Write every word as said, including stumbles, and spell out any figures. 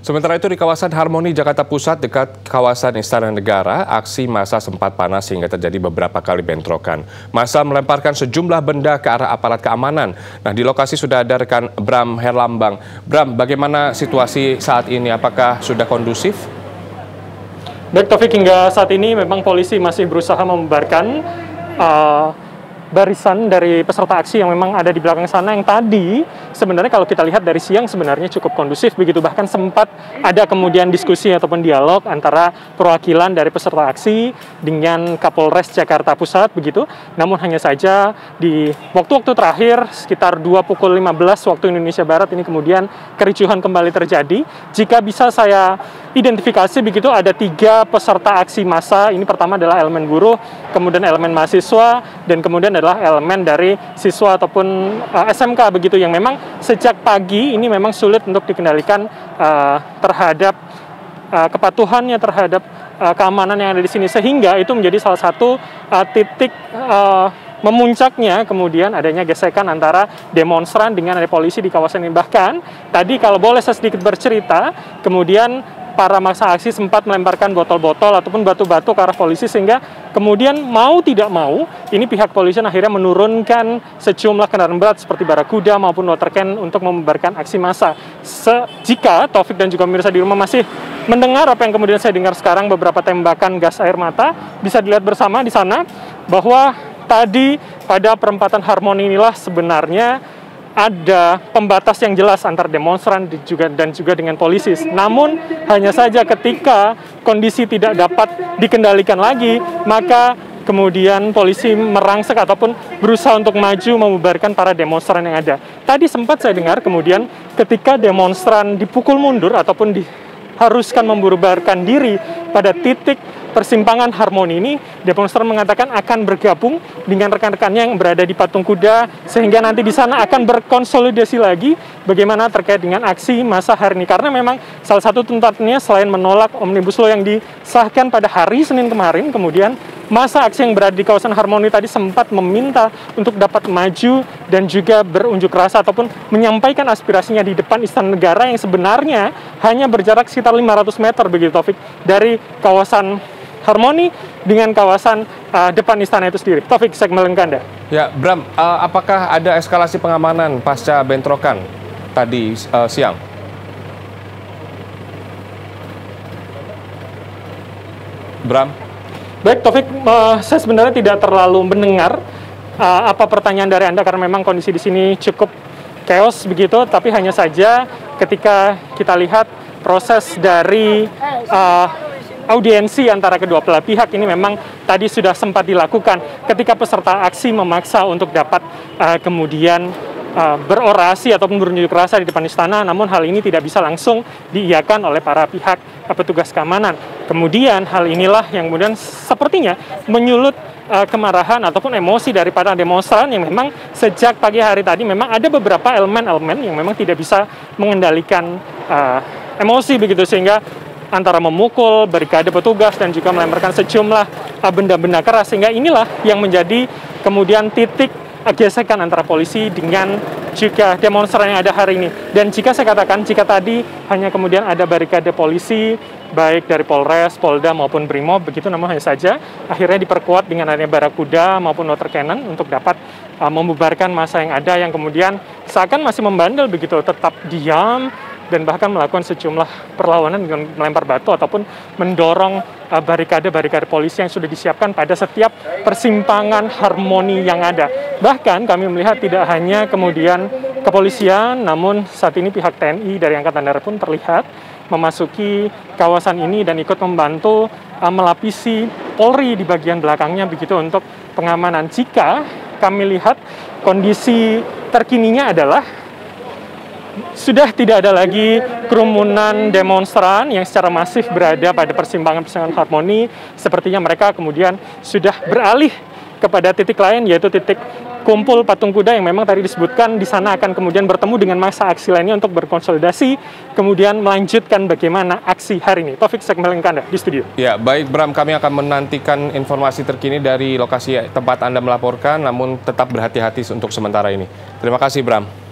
Sementara itu di kawasan Harmoni, Jakarta Pusat dekat kawasan Istana Negara, aksi massa sempat panas hingga terjadi beberapa kali bentrokan. Massa melemparkan sejumlah benda ke arah aparat keamanan. Nah, di lokasi sudah ada rekan Bram Herlambang. Bram, bagaimana situasi saat ini? Apakah sudah kondusif? Baik Taufik, hingga saat ini memang polisi masih berusaha membubarkan uh, barisan dari peserta aksi yang memang ada di belakang sana, yang tadi sebenarnya kalau kita lihat dari siang sebenarnya cukup kondusif begitu, bahkan sempat ada kemudian diskusi ataupun dialog antara perwakilan dari peserta aksi dengan Kapolres Jakarta Pusat begitu. Namun hanya saja di waktu-waktu terakhir sekitar dua pukul lima belas waktu Indonesia Barat ini kemudian kericuhan kembali terjadi. Jika bisa saya identifikasi begitu, ada tiga peserta aksi massa. Ini pertama adalah elemen buruh, kemudian elemen mahasiswa, dan kemudian adalah elemen dari siswa ataupun uh, S M K begitu, yang memang sejak pagi ini memang sulit untuk dikendalikan uh, terhadap uh, kepatuhannya terhadap uh, keamanan yang ada di sini, sehingga itu menjadi salah satu uh, titik uh, memuncaknya kemudian adanya gesekan antara demonstran dengan ada polisi di kawasan ini. Bahkan tadi kalau boleh saya sedikit bercerita, kemudian para massa aksi sempat melemparkan botol-botol ataupun batu-batu ke arah polisi, sehingga kemudian mau tidak mau ini pihak polisian akhirnya menurunkan sejumlah kendaraan berat seperti barakuda maupun water cannon untuk membubarkan aksi massa. Se jika Taufik dan juga pemirsa di rumah masih mendengar apa yang kemudian saya dengar sekarang, beberapa tembakan gas air mata, bisa dilihat bersama di sana bahwa tadi pada perempatan Harmoni inilah sebenarnya ada pembatas yang jelas antar demonstran juga dan juga dengan polisi. Namun hanya saja ketika kondisi tidak dapat dikendalikan lagi, maka kemudian polisi merangsek ataupun berusaha untuk maju membubarkan para demonstran yang ada. Tadi sempat saya dengar kemudian ketika demonstran dipukul mundur ataupun diharuskan membubarkan diri pada titik persimpangan Harmoni ini, demonstran mengatakan akan bergabung dengan rekan-rekannya yang berada di patung kuda, sehingga nanti di sana akan berkonsolidasi lagi bagaimana terkait dengan aksi massa hari ini. Karena memang salah satu tuntutannya selain menolak Omnibus Law yang disahkan pada hari Senin kemarin, kemudian massa aksi yang berada di kawasan Harmoni tadi sempat meminta untuk dapat maju dan juga berunjuk rasa ataupun menyampaikan aspirasinya di depan Istana Negara yang sebenarnya hanya berjarak sekitar lima ratus meter begitu Taufik dari kawasan Harmoni dengan kawasan uh, depan istana itu sendiri. Taufik, saya kembali ke Anda. Ya, Bram, uh, apakah ada eskalasi pengamanan pasca bentrokan tadi uh, siang? Bram? Baik, Taufik, uh, saya sebenarnya tidak terlalu mendengar uh, apa pertanyaan dari Anda karena memang kondisi di sini cukup chaos begitu, tapi hanya saja ketika kita lihat proses dari uh, audiensi antara kedua belah pihak ini memang tadi sudah sempat dilakukan ketika peserta aksi memaksa untuk dapat uh, kemudian uh, berorasi ataupun berunjuk rasa di depan istana, namun hal ini tidak bisa langsung diiyakan oleh para pihak uh, petugas keamanan. Kemudian hal inilah yang kemudian sepertinya menyulut uh, kemarahan ataupun emosi dari para demonstran yang memang sejak pagi hari tadi memang ada beberapa elemen-elemen yang memang tidak bisa mengendalikan uh, emosi begitu, sehingga antara memukul, barikade petugas, dan juga melemparkan sejumlah benda-benda keras, sehingga inilah yang menjadi kemudian titik gesekan antara polisi dengan juga demonstran yang ada hari ini. Dan jika saya katakan, jika tadi hanya kemudian ada barikade polisi, baik dari Polres, Polda maupun Brimob, begitu, namun hanya saja akhirnya diperkuat dengan adanya barakuda maupun water cannon untuk dapat uh, membubarkan massa yang ada, yang kemudian seakan masih membandel begitu, tetap diam, dan bahkan melakukan sejumlah perlawanan dengan melempar batu ataupun mendorong uh, barikade-barikade polisi yang sudah disiapkan pada setiap persimpangan Harmoni yang ada. Bahkan kami melihat tidak hanya kemudian kepolisian, namun saat ini pihak T N I dari Angkatan Darat pun terlihat memasuki kawasan ini dan ikut membantu uh, melapisi Polri di bagian belakangnya begitu untuk pengamanan. Jika kami lihat kondisi terkininya adalah sudah tidak ada lagi kerumunan demonstran yang secara masif berada pada persimpangan-persimpangan Harmoni. Sepertinya mereka kemudian sudah beralih kepada titik lain, yaitu titik kumpul patung kuda yang memang tadi disebutkan di sana akan kemudian bertemu dengan massa aksi lainnya untuk berkonsolidasi, kemudian melanjutkan bagaimana aksi hari ini. Taufik, saya kembali ke Anda di studio. Ya, baik Bram, kami akan menantikan informasi terkini dari lokasi tempat Anda melaporkan, namun tetap berhati-hati untuk sementara ini. Terima kasih Bram.